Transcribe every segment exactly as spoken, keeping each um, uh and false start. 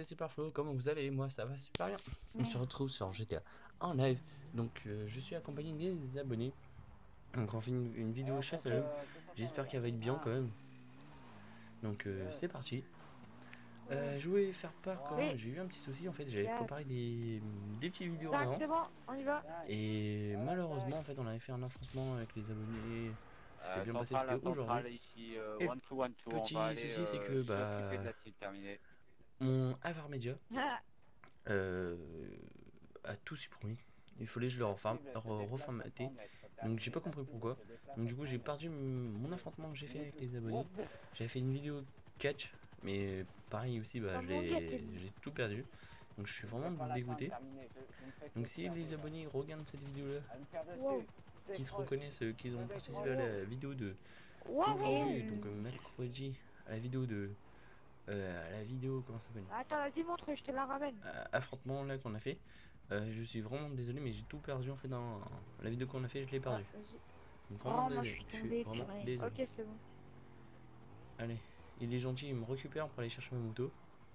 Super Flo, comment vous allez? Moi ça va super bien. On se retrouve sur G T A en live. Donc euh, je suis accompagné des abonnés. Donc on fait une, une vidéo chasse à l'homme. J'espère qu'elle va être bien quand même. Donc euh, c'est parti. Euh, je voulais faire part quand même, j'ai eu un petit souci en fait, j'avais préparé des, des petites vidéos en avance. C'est bon, on y va. Et malheureusement en fait on avait fait un affrontement avec les abonnés. Ça s'est bien passé, c'était aujourd'hui. Ici, Et one to one to, on va petit aller, souci c'est euh, que je suis occupé bah de la cible terminée. mon Avar Media euh, a tout supprimé. Il fallait que je le reform reformater. Donc j'ai pas compris pourquoi. Donc du coup j'ai perdu mon affrontement que j'ai fait avec les abonnés. J'avais fait une vidéo catch, mais pareil aussi bah j'ai tout perdu. Donc je suis vraiment dégoûté. Donc si les abonnés regardent cette vidéo là, qui se reconnaissent, euh, qui ont participé à la vidéo de aujourd'hui, donc euh, mercredi, à la vidéo de euh, à la vidéo comment ça s'appelle, attends, vas-y, montre, je te la ramène. euh, affrontement là qu'on a fait. Euh, je suis vraiment désolé, mais j'ai tout perdu en fait dans la vidéo qu'on a fait, je l'ai perdu. Donc, vraiment Oh, moi, désolé, je je suis suis tombé, vraiment purée. désolé. Ok, c'est bon. Allez, il est gentil, il me récupère pour aller chercher ma moto.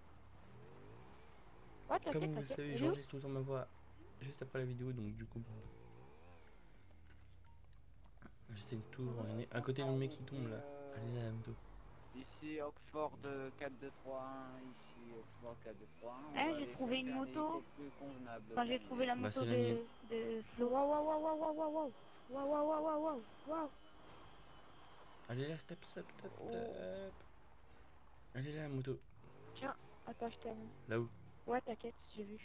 Ouais, Comme vous le t'inquiète, savez, t'inquiète. j'enregistre tout le temps ma voix juste après la vidéo, donc du coup, bah, j'essaie de tout regarder. À côté le mec qui tombe là, allez là la moto. Ici Oxford quatre deux trois un, ici Oxford quatre deux trois un. Eh, j'ai trouvé une moto. Plus convenable. Enfin, j'ai trouvé la Bah, moto c'est la mienne. de, de Flo. Waouh, waouh, waouh, waouh, waouh, waouh, waouh, waouh, waouh, waouh, waouh, waouh. Allez là, stop, stop, stop, Oh. stop. Allez là la moto. Tiens, attends, je t'aime. Là où? Ouais, t'inquiète, j'ai vu.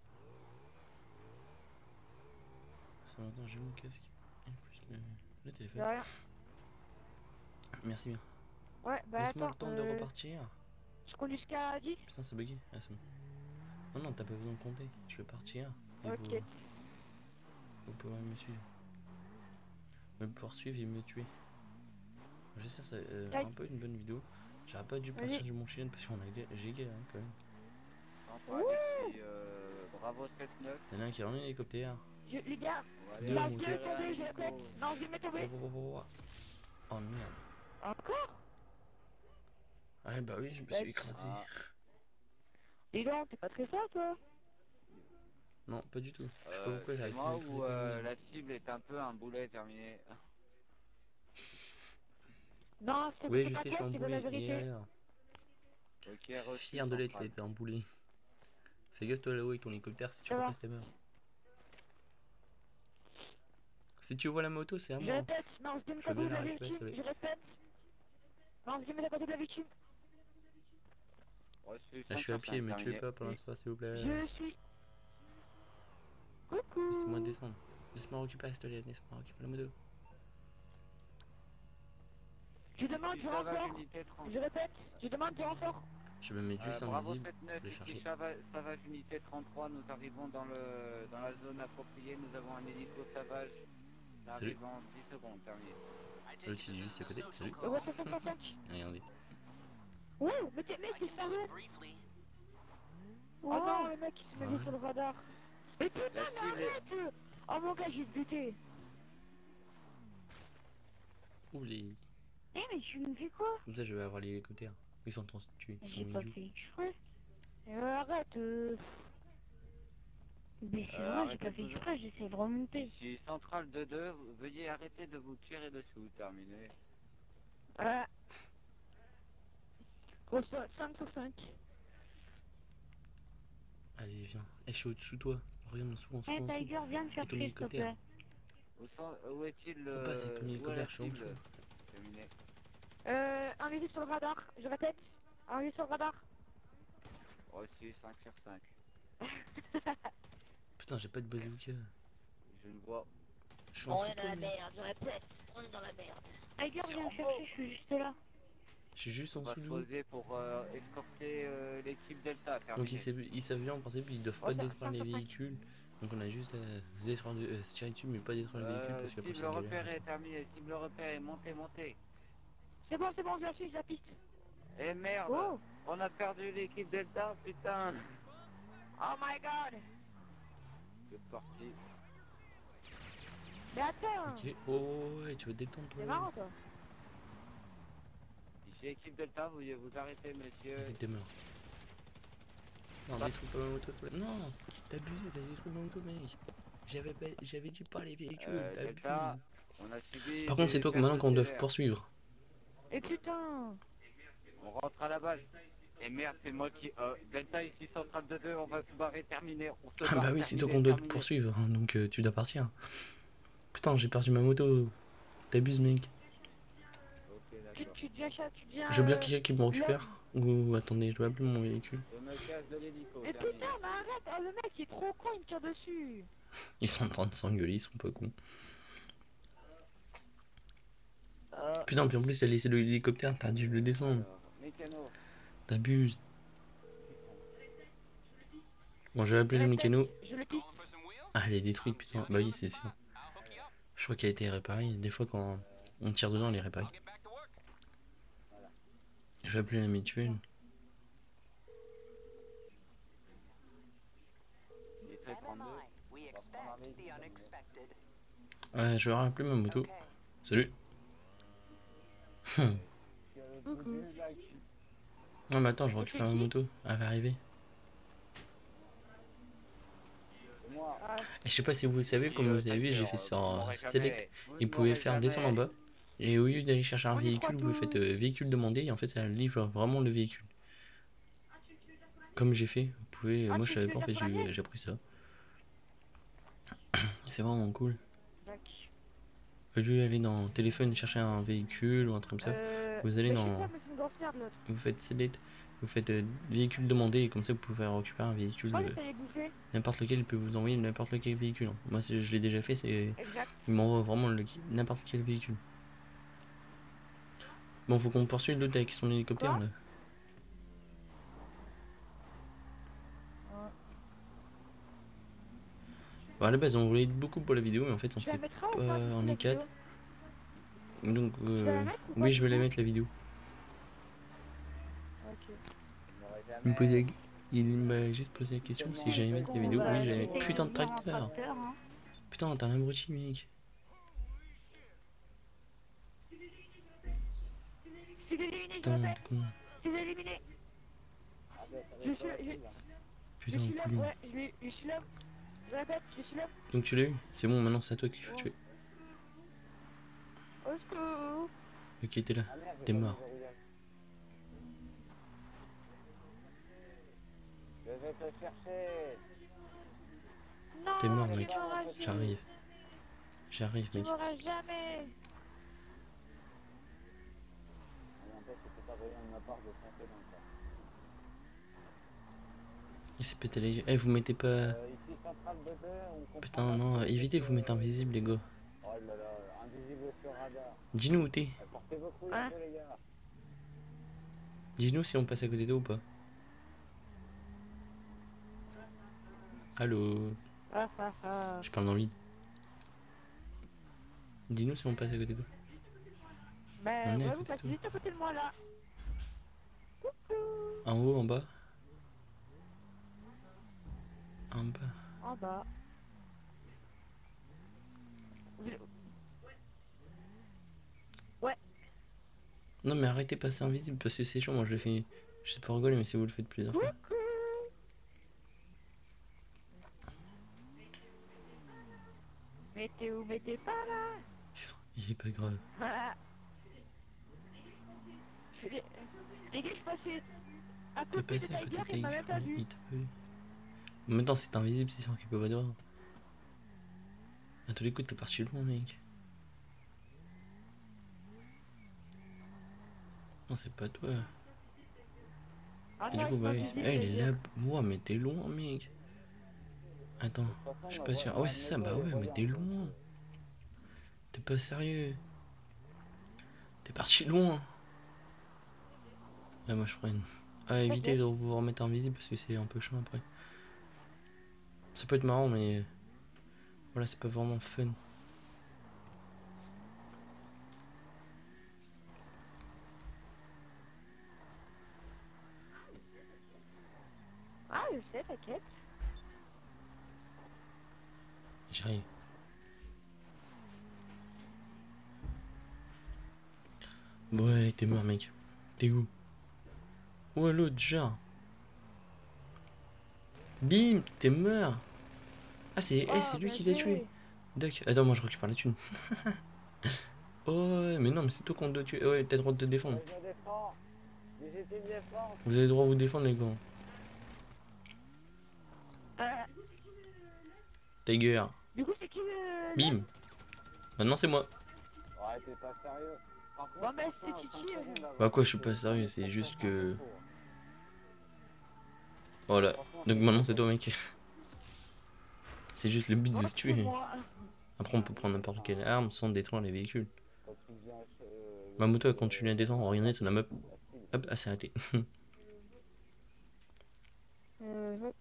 Ça m'entend, j'ai mon casque. Et en plus le, le téléphone. De rien. Merci bien. Ouais, bah Laisse-moi attends. le temps euh... de repartir. Je compte jusqu'à dix. Putain, c'est bugué. Ah, c'est bon. Non, non, t'as pas besoin de compter. Je vais partir. Et Ok. vous, vous pourrez me suivre. Me poursuivre et me tuer. J'essaie ça, euh, un peu une bonne vidéo. J'aurais pas dû partir de mon chien parce qu'on a j'ai galéré quand même. Depuis, euh, Bravo sept neuf. Il y en a un qui a un hélicoptère. Je, les gars, Deux la motos. gueule tombée, je répète. Non, je vais me tomber. Oh, oh, oh, oh. Oh merde. Encore? Ouais, bah oui, je me suis écrasé. Ah. Dis donc, t'es pas très fort, toi? Non, pas du tout. Je sais pas Euh, pourquoi j'arrive pas à moi m'écraser où comme euh, lui. la cible est un peu un boulet terminé. Non, c'est Oui, je pas sais, je suis toi, en c'est de la boulet. Et vérité. alors, Ok, reçu, fier de l'être, central. t'es en boulet. Fais gaffe toi là-haut avec ton hélicoptère, si tu Ça va. repasses t'es mort. Si tu vois la moto, c'est à Je moi. répète, non, je dis Je veux pas bien de la la récupérer, s'il te victime, plaît. je répète. Non, je dis pas de la victime. Reçu, Là, je suis à pied, me tuez terminé. pas pour l'instant, s'il vous plaît. Je suis... Coucou. Laisse-moi descendre. Laisse-moi récupérer cette lettre, laisse-moi récupérer la moto. Je demande du renfort. Je répète, je demande du renfort. Je me mets juste euh, Bravo invisible sept neuf, pour les ici chercher. Savage, Savage unité trente-trois, nous arrivons dans, le, dans la zone appropriée, nous avons un hélico Savage. Nous Salut. arrivons en dix secondes, terminé. Le T G, c'est à côté, salut. Le voiture soixante-cinq. Regardez. Ouh, mais t'es mec, il s'arrête. Oh non, le mec il se met Ouais. sur le radar. Mais putain, La mais cible est- arrête. Oh mon gars, j'ai buté. Oublie. Eh mais tu me fais quoi? Comme ça, je vais avoir l'hélicoptère. Ils sont en train de se tuer, ils sont J'ai pas idiots. fait exprès. Euh, arrête. Euh... Mais c'est Euh, vrai, j'ai arrêtez pas fait de- exprès, j'essaie de remonter. Ici Centrale deux deux, veuillez arrêter de vous tirer dessous, terminé. Ah. Reçois cinq sur cinq. Vas-y, viens. Eh, je suis au-dessous de toi. Regarde en dessous, en dessous, Eh en dessous. Tiger, viens me faire Et ton chier s'il te hélicoptère. plaît. Où, sont, où est-il le... Faut pas, c'est ton où est hélicoptère, la je suis en cible dessous. Terminé. Euh, un visite sur le radar, je répète. Un visite sur le radar. Reçu cinq sur cinq. Putain, j'ai pas de bazooka. Je ne vois. Je suis en On dessous est de dans toi, la merde. merde, je répète. On est dans la merde. Tiger, viens me chercher, je suis juste là. Je suis juste en On va dessous se de vous. poser pour euh, escorter euh, l'équipe Delta, terminé. Donc ils savent, ils savent bien en principe ils doivent Oh, pas ça- détruire ça, les ça, ça. véhicules. Donc on a juste à se détruire, euh, se tirer dessus mais pas détruire les véhicules Euh, parce qu'après cible c'est repérée, galère. terminé. Cible repérée, montez, montez. C'est bon, c'est bon, je la suis, je la piste. Eh merde, Oh. on a perdu l'équipe Delta, putain. Oh my god. C'est parti. Mais attends. Ok, oh ouais, tu vas te détendre C'est toi. marrant toi. Ici équipe Delta, vous vous arrêtez monsieur. Vas-y, t'es mort. Non, détruis pas ma moto, s'il te plaît. Non, t'abuses, t'as détruit ma moto, mec. J'avais pas... j'avais dit pas les véhicules, Euh, t'abuses. Delta, on a subi Par contre, c'est des toi que pertes maintenant qu'on doit sévères. poursuivre. Et putain. On rentre à la base. Et merde, c'est moi qui... Euh, Delta ici, centrale de deux, on va se barrer, terminé. On se Ah barre, bah oui, c'est toi terminé, qu'on doit te terminé. poursuivre, hein, donc euh, tu dois partir. Putain, j'ai perdu ma moto. T'abuses, mec. Ok, Tu, d'accord. tu deviens chat, tu deviens. Je veux bien Euh, quelqu'un qui me récupère. Ou attendez, je dois appeler mon véhicule. Je me casse de l'hélico, Mais terminé. putain, mais arrête, oh, le mec il est trop con, il me tire dessus. Ils sont en train de s'engueuler, ils sont pas cons. Euh, Putain, puis en plus, t'as laissé l'hélicoptère, t'as dû le descendre. Alors, mécano. T'abuses. Bon, je vais appeler le répète, mécano. je le pique. Ah, elle est détruite, putain. Bah oui, c'est sûr. Je crois qu'elle a été réparée. Des fois, quand on tire dedans, elle est réparée. Je vais appeler la mutuelle. Il est très trente-deux. Ouais, je vais rappeler ma moto. Salut. Hum. Coucou. Non, mais attends, je Et récupère c'est ma qui? moto. Elle va arriver. Moi. Ah, Et je sais pas si vous le savez, comme vous avez vu, j'ai fait sur Vous ne euh, m'aurez Select. jamais. Vous Et ne vous pouvez m'aurez faire descendre en jamais. bas. Et au lieu d'aller chercher un on y croit véhicule, vous tous. faites euh, véhicule demandé. Et en fait, ça livre vraiment le véhicule. Comme j'ai fait. Vous pouvez. Ah, Moi, je tu savais veux pas, en dire fait, pour la j'ai mienne? j'ai appris ça. C'est vraiment cool. D'accord. Au lieu d'aller dans téléphone chercher un véhicule ou un truc comme ça, Euh. vous allez Mais je sais dans. pas, mais c'est une grossière de l'autre. Vous faites Select. Vous faites euh, véhicule demandé. Et comme ça, vous pouvez récupérer un Je véhicule. croyais euh, que t'allais bouffer. N'importe lequel, il peut vous envoyer n'importe lequel véhicule. hein. Moi, c'est- je l'ai déjà fait, c'est. Exact. Il m'envoie vraiment le- n'importe quel véhicule. Bon, faut qu'on poursuive l'autre avec son hélicoptère Quoi? là. Ouais. Bon, à la base, on voulait être beaucoup pour la vidéo, mais en fait, on Tu la s'est mettras pas. ou pas, du coup, On la est quatre. vidéo? Donc, Tu vas euh... la mettre ou pas, oui, du je vais la coup? mettre la vidéo. Ok. Vous m'aurez Il me posait- jamais. il m'a juste posé la question si j'allais mettre la On vidéo. va Oui, j'allais essayer mettre. Putain de de voir un tracteur! tracteur, hein. Putain, t'es un abruti, mec. Je suis éliminé, je Putain, répète. t'es con. Je suis éliminé. Ah ben, ça va Je être suis, je, facile, hein. je Putain, suis là, couillon. ouais, je, l'ai- je suis là. Je répète, je suis là. Donc, tu l'as eu? C'est bon, maintenant, c'est à toi qu'il faut Ouais. tuer. Au secours. Ok, t'es là. Ah merde, j'ai T'es pas mort. mis le verrouillage. Je vais te chercher. Non, T'es mort, tu mec. m'auras jamais. J'arrive. J'arrive, Tu mec. m'auras jamais. Ah, mais en fait, c'était pas brillant de ma part de foncer dans le tas. Il s'est pété les yeux. Eh, vous mettez pas. Euh, ici, centrale de deux, on comprend Putain, pas non, trop évitez, ce vous mettez que- invisible, les gars. Oh là là, invisible sur radar. Dis-nous où t'es. Euh, Portez vos couilles Hein un peu, les gars. Dis-nous si on passe à côté d'eux ou pas. Allô. Ah, ah, ah. Je parle dans le vide. Dis-nous si on passe à côté d'eux. Mais On est à ouais, vous côté de passez toi. juste à côté de moi là. Coucou. En haut, en bas. En bas. En bas. Vous- Ouais. Non, mais arrêtez de passer invisible parce que c'est chaud. Moi, je le fais. Je sais pas rigoler, mais si vous le faites plusieurs fois. Coucou. Mais t'es où? Mais t'es pas là. Il est pas grave. Voilà. Je- Les les gars, je passais à T'es côté de passé à côté Tiger de et il m'a Tiger. même pas vu. Il t'a pas vu. Maintenant, si t'es invisible, c'est sûr qu'il peut pas te voir. À tous les coups, t'es parti loin, mec. Non, c'est pas toi. Ah Et non, du coup, ils bah sont oui, visibles, c'est- eh, il les est là. gars. Ouah, mais t'es loin, mec. Attends, De toute façon, je suis ma pas voix- sûr. Ah ma ouais, c'est ça, moto bah est ouais, mais voyante, t'es donc, loin. euh, T'es pas sérieux. T'es parti loin. Ouais, moi je ferais une. Ah, évitez de vous remettre invisible parce que c'est un peu chiant après. Ça peut être marrant, mais. Voilà, c'est pas vraiment fun. Ah, je sais, t'inquiète. J'arrive. Bon, allez, t'es mort, mec. T'es où? Où est l'autre, déjà? Bim, t'es mort. Ah, c'est Oh, eh, c'est lui bien qui l'a tué. joué. Doc, attends, moi je récupère la thune. Oh, ouais, mais non, mais c'est toi qu'on doit tuer. Ouais, t'as le droit de te défendre. Ouais, je me défends. Légitime défense. Vous avez le droit de vous défendre, les gars. Euh, Tiger. du coup, c'est qui le... Bim. Maintenant, c'est moi. Ouais, t'es pas sérieux. Par contre, Bon, bah, c'est putain, Titi, cinq euh. secondes avant Bah, quoi, je suis que pas je sérieux, termine c'est pour juste faire un que. défaut. Voilà. Franchement, Donc c'est maintenant, pas c'est toi, mec. C'est juste le but Bon, de se c'est tuer. moi. Après, on peut prendre n'importe quelle arme sans détruire les véhicules. quand tu viens, euh, Ma moto, euh, elle continue à détendre. Regardez, ça n'a même. facile. Hop, ah, c'est arrêté. Euh, hop.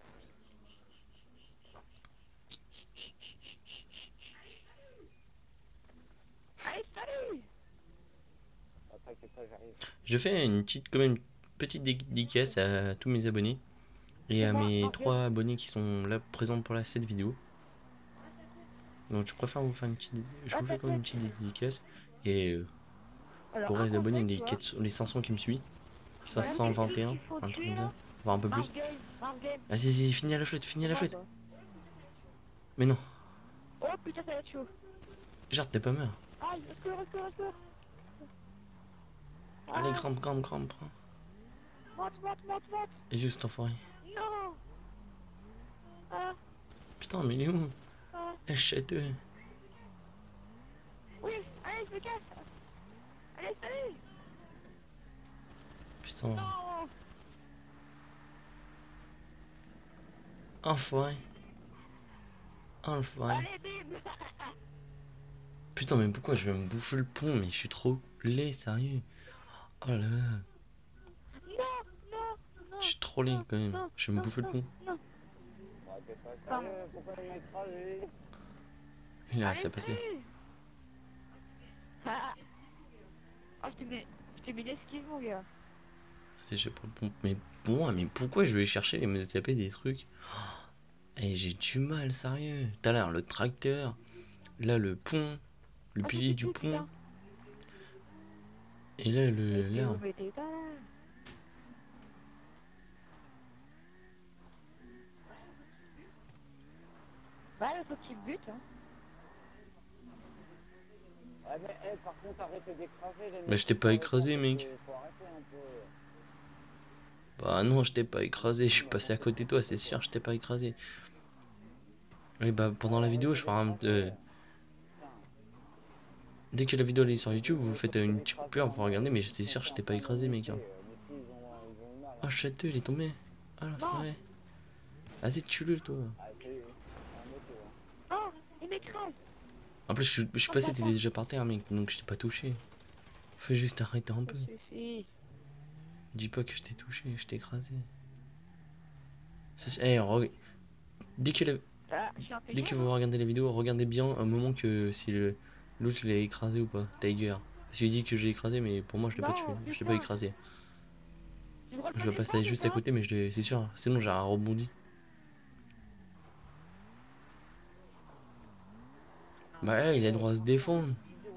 Allez, salut. Ah, t'inquiète pas, j'arrive. Je fais une petite, quand même, une petite dédicace à tous mes abonnés et C'est à moi, mes Morgan. trois abonnés qui sont là présents pour la, cette vidéo. Donc, je préfère vous faire une petite. Je vous fais quand même une petite dédicace. Et euh, Alors, pour un les abonnés, conseil, les, tu vois. quatre- les cinq cents qui me suivent, Voilà, cinq cent vingt et un, il faut un truc tuer, comme là. ça, voire un peu plus. Mark Game, Mark Game. Vas-y, vas-y, finis à la flotte, finis à la Moi, flotte. quoi. Mais non, Oh putain, ça va être chaud. genre, t'es pas mort. Aïe, reste, reste, reste. Allez, Ah, grimpe, grimpe, grimpe. monte, monte, monte, monte. Et juste enfoiré. Non. Ah, Putain, mais il est où? ah. Eh, château. Oui, allez, je me casse. Allez, salut. Putain, Non. enfoiré. Enfoiré. Allez, bim. Putain, mais pourquoi je vais me bouffer le pont? Mais je suis trop laid, sérieux. Oh là là, Non, non, non. je suis trop laid quand même. Non, Je vais me non, bouffer le non, pont. non. Ouais, t'es pas Pardon. sérieux. Pourquoi il m'a écrasé? Il a Allez, ça passé. salut. Ah. Oh, je t'ai mis, je t'ai mis l'esquive, mon gars. C'est je sais pas. Bon, mais bon, mais pourquoi je vais chercher et me taper des trucs? Et j'ai du mal, sérieux. Tout à l'heure, le tracteur. Là, le pont. Le Ah, pilier c'est du tout, pont. putain. Et là, le. Et Là. vous mettez pas là. Bah, il faut qu'il bute, hein. Ouais, mais hey, par contre, arrêtez d'écraser les mecs. Mais je t'ai pas Arrêtez, écrasé, faut- mec. faut arrêter un peu. Bah non, je t'ai pas écrasé. Je suis passé à côté de toi, c'est sûr, je t'ai pas écrasé. Oui, bah pendant la vidéo, je ferai un. euh, Dès que la vidéo elle est sur YouTube, vous faites euh, une petite coupure, vous regardez, mais c'est sûr, je t'ai pas écrasé, mec. Hein. Oh, château, il est tombé. Ah, l'enfoiré. Vas-y, tue-le, toi. Oh, il m'écrase. En plus, je, suis- je suis passé, t'étais déjà par terre, mec, donc je t'ai pas touché. Fais juste arrêter un peu. Ça suffit. Dis pas que je t'ai touché, je t'ai écrasé. Ça, c'est- eh, re- Dès que, la- Ah, je suis un peu Dès que jeune, vous hein. regardez la vidéo, regardez bien un moment que si le l'autre je l'ai écrasé ou pas. Tiger. Parce qu'il dit que je l'ai écrasé, mais pour moi je l'ai pas Non, tué. Je l'ai putain. pas écrasé. Tu me reconnais Je vais pas, passer c'est juste à ça? côté, mais je l'ai. C'est sûr. Sinon j'ai rebondi. Bah ouais, il a le droit à se défendre.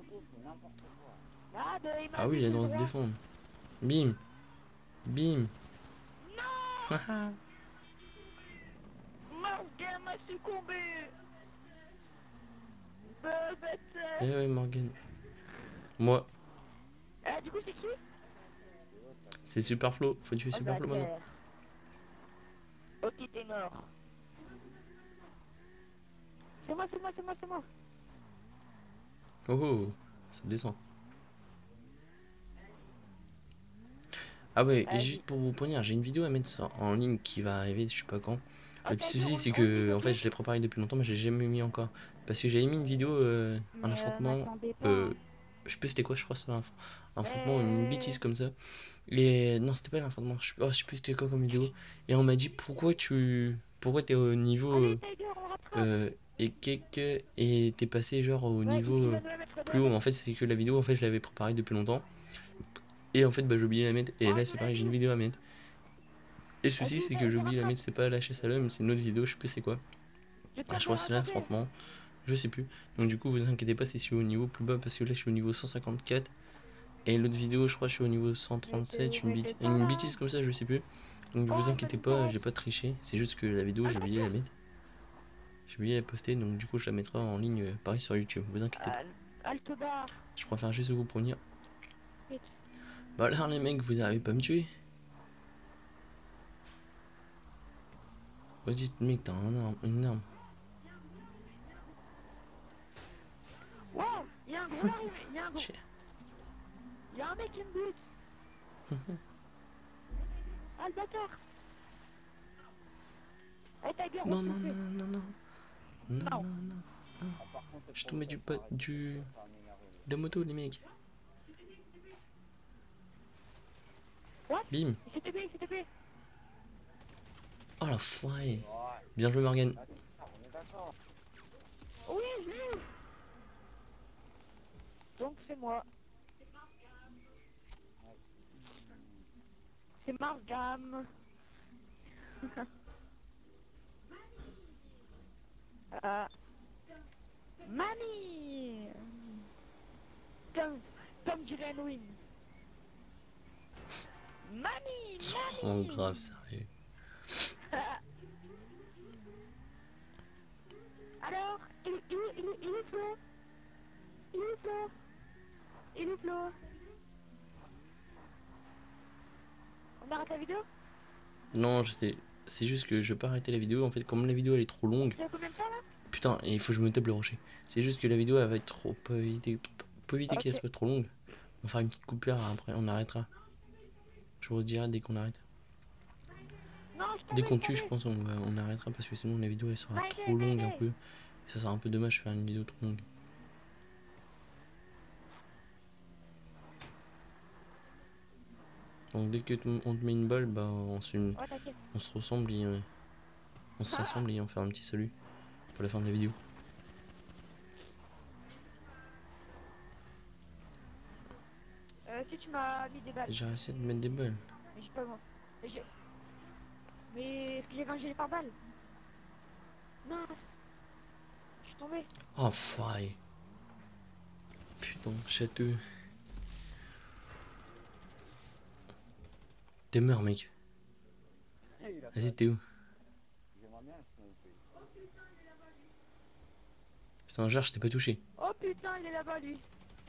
Ah, bah, il m'a Ah oui, dit il a le le droit à se droit. défendre. Bim. Bim. Non, Morgan m'a succombé. Bah, bâtard. Eh ouais, Morgan. Moi, Ah, du coup, c'est qui? c'est Superflo. Faut tuer Oh, Superflo maintenant. bâtard. Ok, t'es mort. C'est moi, c'est moi, c'est moi, c'est moi. Oh oh, ça descend. Ah ouais, et Vas-y. juste pour vous poignard, j'ai une vidéo à mettre sur- en ligne qui va arriver, je sais pas quand. Ah, Le petit t'as souci, dit, c'est on- que on en dit, fait, ok. je l'ai préparé depuis longtemps, mais je l'ai jamais mis encore. Parce que j'avais mis une vidéo, euh, un Mais, euh, affrontement, m'attendez pas, euh, hein. je sais plus c'était quoi, je crois que c'était un, un affrontement, une Euh. bêtise comme ça. Et non, c'était pas l'affrontement, je, oh, je sais plus c'était quoi comme vidéo. Et on m'a dit pourquoi tu, pourquoi t'es au niveau Allez, euh, Tiger, on rattrape. euh, et quelque et t'es passé genre au Vas-y, niveau tu euh, vas nous la mettre plus dedans. haut. En fait, c'est que la vidéo, en fait, je l'avais préparée depuis longtemps. Et en fait, bah j'ai oublié de la mettre. Et Oh, là, je c'est vous pareil, l'ai j'ai une dit. vidéo à mettre. Et le souci, Vas-y, c'est vas-y, que j'ai oublié de la rattrape. mettre, c'est pas la chasse à l'homme, c'est une autre vidéo, je sais plus c'est quoi. Je Ah, t'ai je crois que c'est là, rattrapé. l'affrontement. Je sais plus. Donc du coup, vous inquiétez pas si je suis au niveau plus bas, parce que là, je suis au niveau cent cinquante-quatre. Et l'autre vidéo, je crois que je suis au niveau cent trente-sept, Mais une, t'es- bêtise, mais t'es une pas bêtise là. comme ça, je sais plus. Donc Oh, vous ça inquiétez me pas, tente. j'ai pas triché. C'est juste que la vidéo, j'ai oublié de la mettre. J'ai oublié de la poster, donc du coup, je la mettrai en ligne, euh, pareil sur YouTube. Vous inquiétez pas. Al- Halte bar. Je préfère juste vous prévenir. Vite. Bah là, les mecs, vous arrivez pas à me tuer. Vas-y, mec, t'as un arme, une arme. Wow, il y a un gros arrivé. Il y a un gros. Chier. Il y a un mec qui me bute. Ah, le bâtard. Eh, ta gueule, Non, non, repoussée. non, non, non. Non, Non. non, non. Ah, par contre, Je suis tombé du, pa- du... de moto, les mecs. What? Bim. Il s'est T P, il s'est T P. Oh la foirée. Ouais, Bien joué, Morgan. là, c'est ça, on est d'accord. Oui, je l'ai eu. Donc c'est moi. C'est Margam. euh... Mani. Comme, comme dirait Halloween. Mani, C'est Mani. trop grave, sérieux. Alors, il, il, il, il est Flo. Il est Flo. Il est Flo. On arrête la vidéo? Non, j'étais... C'est juste que je vais pas arrêter la vidéo. En fait, comme la vidéo elle est trop longue. Tu as combien de temps là? Putain, et il faut que je me tape le rocher. C'est juste que la vidéo elle va être trop. Pas éviter, pas éviter qu'elle Ok. soit trop longue. On fera une petite coupure après, on arrêtera. Je vous redirai dès qu'on arrête. Non, je t'en Dès vais, qu'on je t'en tue, je vais. pense on, va, on arrêtera parce que sinon la vidéo elle sera Ouais, trop ouais, longue un ouais. peu. Et ça sera un peu dommage de faire une vidéo trop longue. Donc dès que t- on te met une balle, bah on se, Ouais, t'inquiète. on se ressemble et euh, on se rassemble et on fait un petit salut pour la fin de la vidéo. Euh, si tu m'as mis des balles. J'ai essayé de mettre des balles. Mais j'ai pas moi. Mais j'ai... Mais est-ce que j'ai vengé par balle? Non. Je suis tombé. Oh foiré. Putain, château. T'es mort mec. Eh, il a Vas-y, pas- t'es où? J'aimerais bien le sniper. Putain, genre, je t'ai pas touché. Oh putain, il est là-bas lui.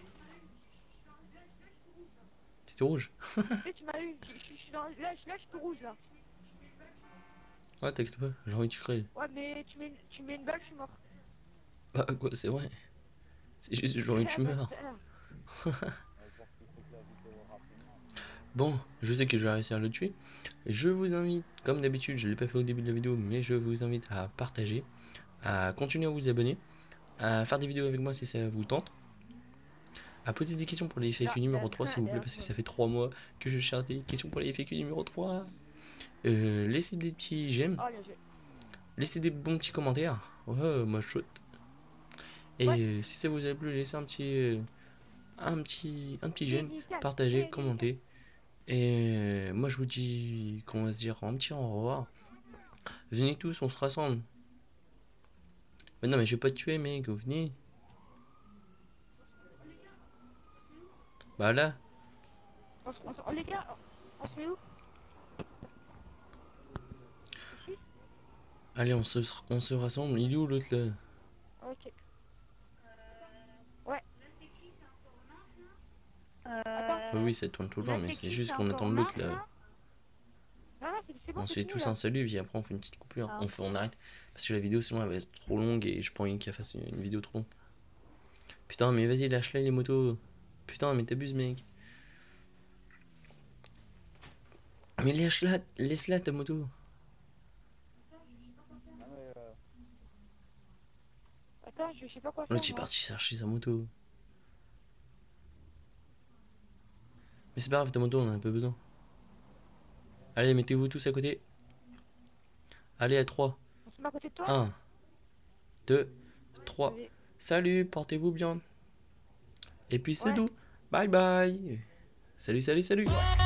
T'étais rouge? Tu sais, tu m'as eu. Je je- je suis dans... Là, je- là, je suis tout rouge là. Ouais, t'inquiète pas, j'ai envie que tu crèves. Ouais, mais tu mets, tu mets une balle, je suis mort. Bah, quoi, c'est vrai. C'est juste que j'ai envie que tu meurs. Ouais, parce qu'il faut que la vidéo rapidement. Bon, je sais que je vais réussir à le tuer. Je vous invite, comme d'habitude, je l'ai pas fait au début de la vidéo, mais je vous invite à partager, à continuer à vous abonner, à faire des vidéos avec moi si ça vous tente, à poser des questions pour les F A Q numéro trois s'il vous plaît, parce que ça fait trois mois que je cherche des questions pour les F A Q numéro trois. Euh, laissez des petits j'aime, Oh, bien joué. laissez des bons petits commentaires. Ouais, moi je saute. Et Ouais. euh, si ça vous a plu, laissez un petit, euh, un petit, un petit j'aime, Nickel, partagez, nickel. commentez. Et euh, moi je vous dis qu'on va se dire un petit au revoir. Venez tous, on se rassemble. Mais non mais je vais pas te tuer mec, venez. Bah là, On se- on se- oh, les gars, on se met où? Ici? allez on se, on se rassemble. Il est où l'autre là? Ok. Ouais. Euh... Oui oui ça tourne toujours là, mais c'est c'est qui, juste c'est qu'on encore attend l'autre Marc, là. là? Non, non, c'est c'est bon, On c'est se fait fini, tous là. un salut et puis après on fait une petite coupure. Ah. On, fait, on arrête. Parce que la vidéo sinon elle va être trop longue et je prends une qui fasse une vidéo trop longue. Putain mais vas-y lâche là les motos. Putain mais t'abuses mec. Mais lâche là, laisse là ta moto. Non, mais, euh, Attends, je sais pas quoi faire. L'autre il est moi. parti chercher sa moto. Mais c'est pas grave ta moto on en a pas besoin. Allez mettez-vous tous à côté. Allez à trois. On se met à côté de toi? un, deux, trois. Vas-y. Salut, portez-vous bien. Et puis c'est Ouais. tout. Bye bye. Salut, salut, salut.